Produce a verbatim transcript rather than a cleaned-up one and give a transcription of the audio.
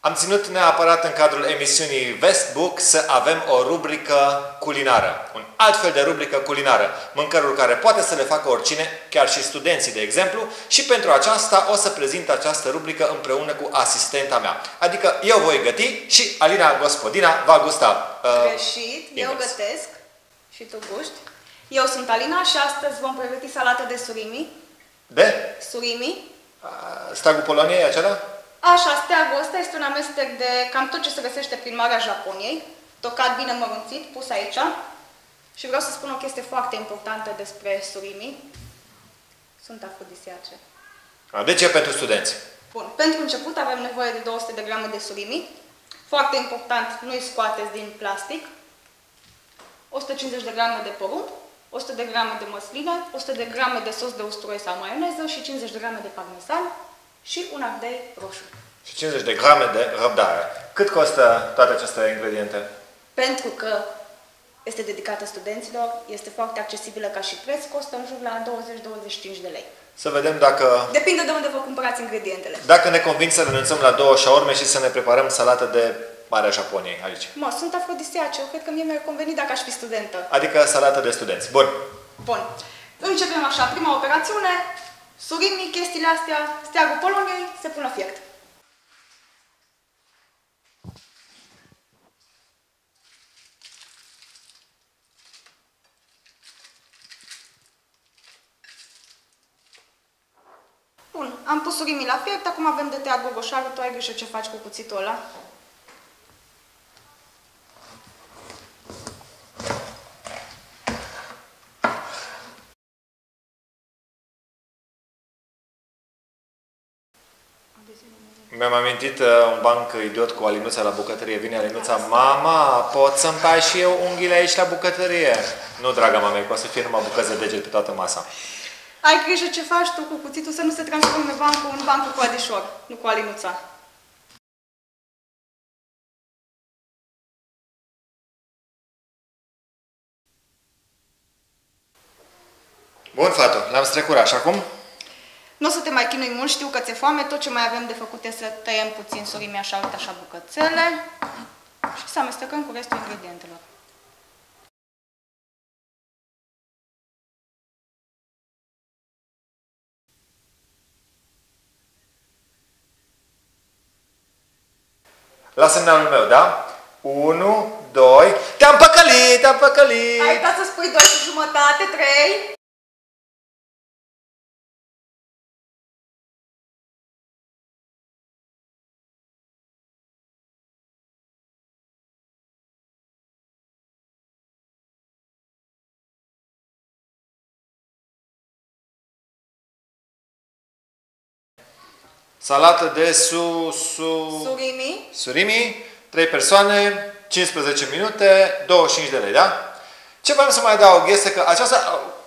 Am ținut neapărat în cadrul emisiunii Vestbook să avem o rubrică culinară. Un alt fel de rubrică culinară. Mâncăruri care poate să le facă oricine, chiar și studenții, de exemplu. Și pentru aceasta o să prezint această rubrică împreună cu asistenta mea. Adică eu voi găti și Alina Gospodina va gusta. Uh, Greșit. Eu gătesc și tu guști. Eu sunt Alina și astăzi vom pregăti salată de surimi. De? Surimi. Steagul Poloniei acela? Așa, steagul ăsta este un amestec de cam tot ce se găsește prin Marea Japoniei, tocat bine mărunțit, pus aici. Și vreau să spun o chestie foarte importantă despre surimi. Sunt afrodisiace. De ce pentru studenți? Bun, pentru început avem nevoie de două sute de grame de surimi. Foarte important, nu-i scoateți din plastic. o sută cincizeci de grame de porumb, o sută de grame de măsline, o sută de grame de sos de usturoi sau maioneză și cincizeci de grame de parmezan și un ardei roșu. Și cincizeci de grame de răbdare. Cât costă toate aceste ingrediente? Pentru că este dedicată studenților, este foarte accesibilă ca și preț, costă în jur la douăzeci douăzeci și cinci de lei. Să vedem dacă... Depinde de unde vă cumpărați ingredientele. Dacă ne conving să renunțăm la două șaorme și să ne preparăm salată de Marea Japoniei aici. Mă, sunt afrodisiace, eu cred că mie mi-ar conveni dacă aș fi studentă. Adică salată de studenți. Bun. Bun. Începem așa, prima operațiune, surimi, chestiile astea, steagul Poloniei, se pun la fiert. Bun, am pus surimii la fiert, acum avem de tăiat gogoșarul, tu ai grijă ce faci cu cuțitul ăla. Mi-am amintit uh, un banc idiot cu Alinuța la bucătărie. Vine Alinuța, mama, pot să-mi tai și eu unghiile aici la bucătărie? Nu, draga mamei, că o să fie numai bucăți de deget pe toată masa. Ai grijă ce faci tu cu cuțitul să nu se transforme bancul în bancul cu Adișor, nu cu Alinuța. Bun, fată, l-am strecurat și acum? Nu o să te mai chinui mult, știu că ți-e foame, tot ce mai avem de făcut este să tăiem puțin surimi așa, uite așa bucățele și să amestecăm cu restul ingredientelor. La semnalul meu, da? unu, doi, te-am păcălit, te-am păcălit! Ai uitat să spui doi și jumătate, trei... Salată de su, su... surimi. Surimi, trei persoane, cincisprezece minute, douăzeci și cinci de lei, da? Ce vreau să mai adaug este că aceasta